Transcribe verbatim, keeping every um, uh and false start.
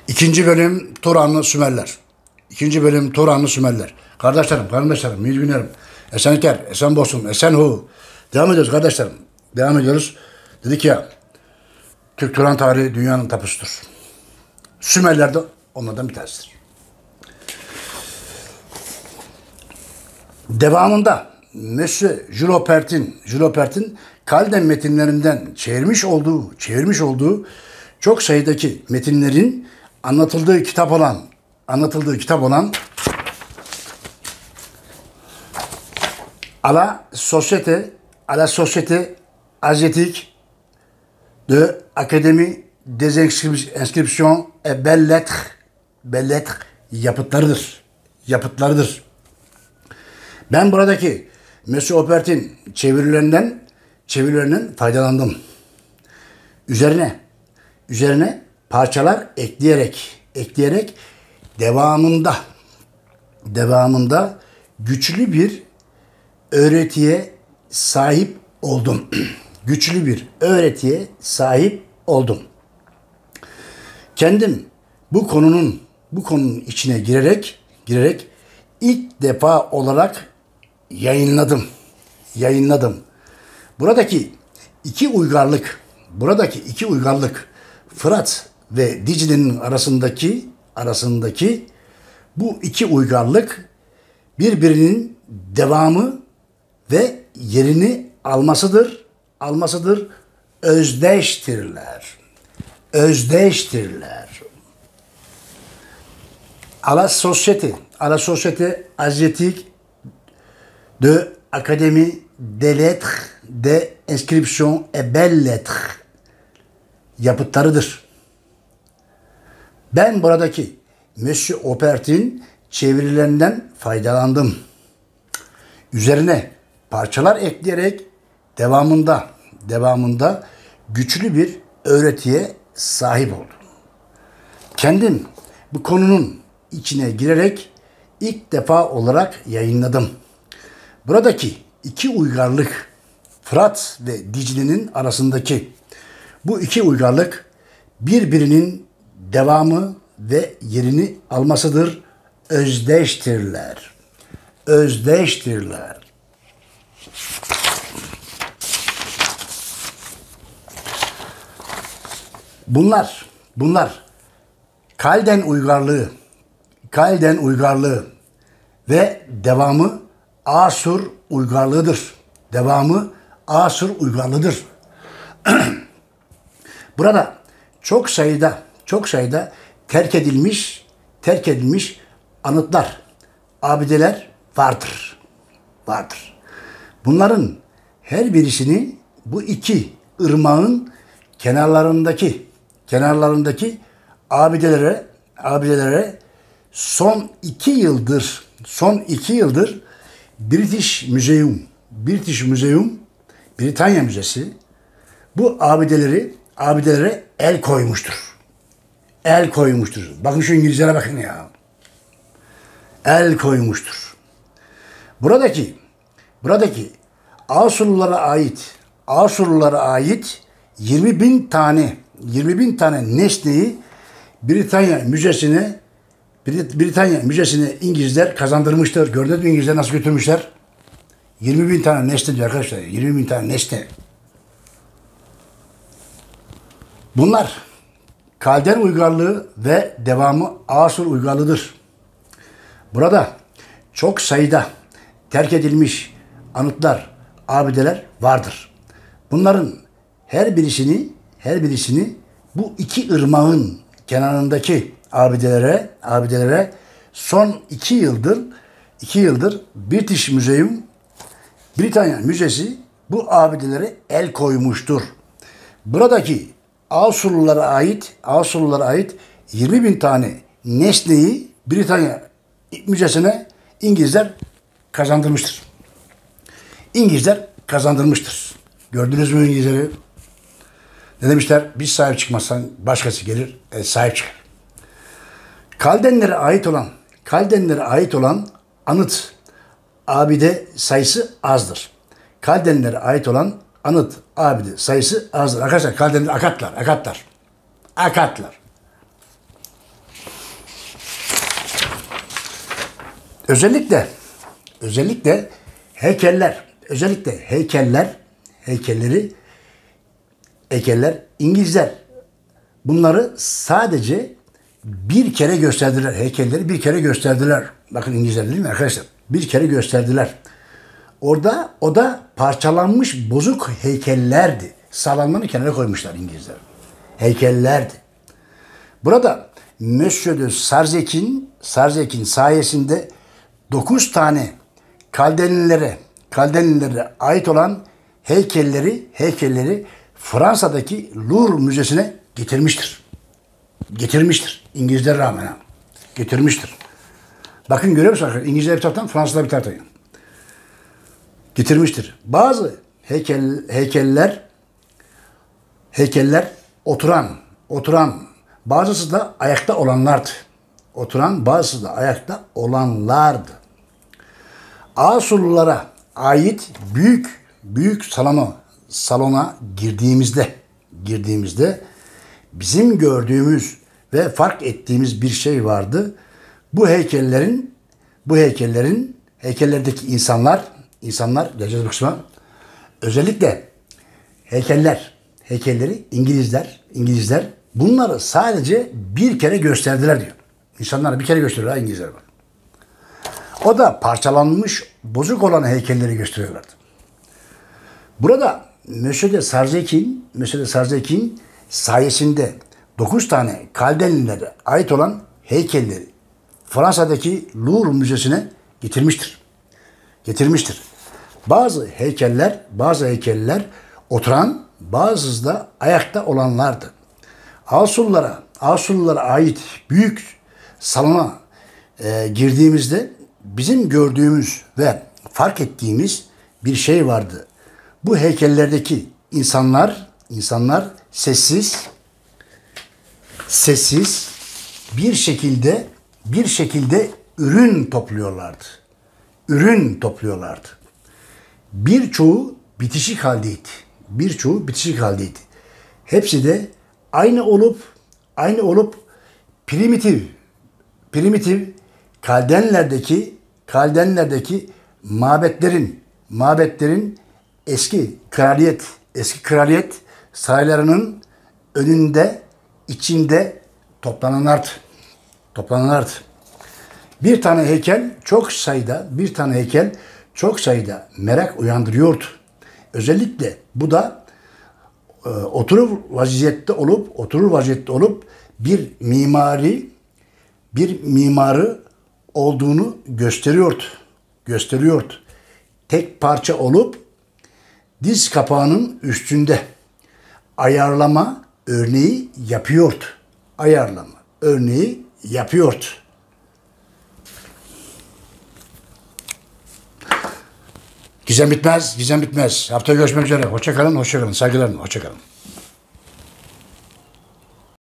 İkinci bölüm Turanlı Sümerler. İkinci bölüm Turanlı Sümerler. Kardeşlerim, kardeşlerim, iyi günlerim. Esenlikler, esen bolsun, esen hu. Devam ediyoruz kardeşlerim. Devam ediyoruz. Dedik ya, Türk Turan tarihi dünyanın tapusudur. Sümerler de onlardan bir tanesidir. Devamında Monsieur Jules Pertin, Jules Pertin Kalden metinlerinden çevirmiş olduğu, çevirmiş olduğu çok sayıdaki metinlerin anlatıldığı kitap olan, anlatıldığı kitap olan A la Société, à la Société Asiatique de Académie des Inscriptions et Belles Lettres, Belles Lettres yapıtlarıdır. Yapıtlarıdır. Ben buradaki Monsieur Opert'in çevirilerinden, çevirilerinden faydalandım. Üzerine, üzerine parçalar ekleyerek, ekleyerek devamında, devamında güçlü bir öğretiye sahip oldum. Güçlü bir öğretiye sahip oldum. Kendim bu konunun, bu konunun içine girerek, girerek ilk defa olarak yayınladım. Yayınladım. Buradaki iki uygarlık, buradaki iki uygarlık Fırat ve Dicle'nin arasındaki arasındaki bu iki uygarlık birbirinin devamı ve yerini almasıdır. Almasıdır. Özdeştirler. Özdeştirler. A la Société, à la Société Asiatique de Académie des Lettres, des Inscriptions et Belles Lettres yapıtlarıdır. Ben buradaki Monsieur Opert'in çevirilerinden faydalandım. Üzerine parçalar ekleyerek devamında devamında güçlü bir öğretiye sahip oldum. Kendim bu konunun içine girerek ilk defa olarak yayınladım. Buradaki iki uygarlık Fırat ve Dicle'nin arasındaki bu iki uygarlık birbirinin devamı ve yerini almasıdır. Özdeştirler. Özdeştirler. Bunlar, bunlar Kalden uygarlığı, Kalden uygarlığı ve devamı Asur uygarlığıdır. Devamı Asur uygarlığıdır. Burada çok sayıda, çok sayıda terk edilmiş, terk edilmiş anıtlar, abideler vardır. Vardır. Bunların her birisini bu iki ırmağın kenarlarındaki, kenarlarındaki abidelere, abidelere son iki yıldır, son iki yıldır British Museum, British Museum, Britanya Müzesi bu abideleri, abidelere el koymuştur. El koymuştur. Bakın şu İngilizlere bakın ya. El koymuştur. Buradaki, buradaki Asurlulara ait, Asurlulara ait yirmi bin tane, yirmi bin tane nesneyi Britanya Müzesi'ne, Britanya Müzesi'ne İngilizler kazandırmıştır. Gördünüz mü İngilizler nasıl götürmüşler? yirmi bin tane nesne diyor arkadaşlar. yirmi bin tane nesne. Bunlar Kalden uygarlığı ve devamı Asur uygarlığıdır. Burada çok sayıda terk edilmiş anıtlar, abideler vardır. Bunların her birisini, her birisini bu iki ırmağın kenarındaki abidelere, abidelere son iki yıldır, iki yıldır British Museum, Britanya Müzesi bu abidelere el koymuştur. Buradaki Asurlulara ait, Asurlulara ait yirmi bin tane nesneyi Britanya Müzesi'ne İngilizler kazandırmıştır. İngilizler kazandırmıştır. Gördünüz mü İngilizleri? Ne demişler? Biz sahip çıkmazsan başkası gelir, e, sahip çıkar. Kaldenlere ait olan, Kaldenlere ait olan anıt, abide sayısı azdır. Kaldenlere ait olan anıt, abide sayısı azdır. Arkadaşlar Kaldenler akatlar, akatlar. Akatlar. Özellikle özellikle heykeller, özellikle heykeller, heykelleri, heykeller İngilizler bunları sadece bir kere gösterdiler. Heykelleri bir kere gösterdiler. Bakın İngilizler değil mi arkadaşlar? Bir kere gösterdiler. Orada o da parçalanmış bozuk heykellerdi. Sağlamlarını kenara koymuşlar İngilizler. Heykellerdi. Burada Monsieur de Sarzec'in Sarzec'in sayesinde dokuz tane Kaldenilere Kaldenilere ait olan heykelleri heykelleri Fransa'daki Louvre Müzesi'ne getirmiştir. Getirmiştir. İngilizlere rağmen ha. Getirmiştir. Bakın görüyor musunuz arkadaşlar? İngilizler bir taraftan, Fransızlar bir taraftan. Getirmiştir. Bazı heykel, heykeller heykeller oturan, oturan, bazısı da ayakta olanlardı. Oturan, bazısı da ayakta olanlardı. Asurlulara ait büyük büyük salona salona girdiğimizde girdiğimizde bizim gördüğümüz ve fark ettiğimiz bir şey vardı. Bu heykellerin bu heykellerin heykellerdeki insanlar insanlar geleceğiz bu kısma. Özellikle heykeller heykelleri İngilizler İngilizler bunları sadece bir kere gösterdiler diyor. İnsanlara bir kere gösteriyor İngilizler bak. O da parçalanmış, bozuk olan heykelleri gösteriyorlardı. Burada Monsieur de Sarzec'in Monsieur de Sarzec'in sayesinde dokuz tane Kaldenilere ait olan heykelleri Fransa'daki Louvre Müzesi'ne getirmiştir. Getirmiştir. Bazı heykeller, bazı heykeller oturan, bazısı da ayakta olanlardı. Asurlulara, Asurlulara ait büyük salona e, girdiğimizde bizim gördüğümüz ve fark ettiğimiz bir şey vardı. Bu heykellerdeki insanlar, insanlar sessiz, sessiz bir şekilde, bir şekilde ürün topluyorlardı. Ürün topluyorlardı. Birçoğu bitişik haldeydi. Birçoğu bitişik haldeydi. Hepsi de aynı olup, aynı olup primitif, primitif Kaldenlerdeki, Kaldenlerdeki mabetlerin, mabetlerin eski kraliyet, eski kraliyet saraylarının önünde, içinde toplananlardı. Toplananlardı. Bir tane heykel çok sayıda, bir tane heykel çok sayıda merak uyandırıyordu. Özellikle bu da e, oturur vaziyette olup, oturur vaziyette olup bir mimari, bir mimarı olduğunu gösteriyordu. Gösteriyordu. Tek parça olup diz kapağının üstünde ayarlama örneği yapıyordu. Ayarlama örneği yapıyordu. Gizem bitmez, gizem bitmez. Haftaya görüşmek üzere. Hoşça kalın, hoşça kalın. Saygılarımla, hoşça kalın.